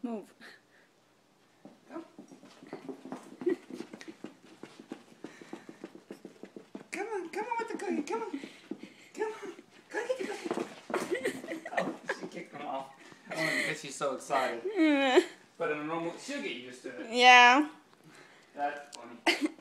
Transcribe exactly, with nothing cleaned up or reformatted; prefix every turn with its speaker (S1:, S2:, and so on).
S1: Move.
S2: Come. Come on, come on with the cookie. Come on. Come on. Go get the cookie. Oh, she kicked him off. Oh, because she's so excited. But in a normal, she'll get used to it.
S1: Yeah.
S2: That's funny.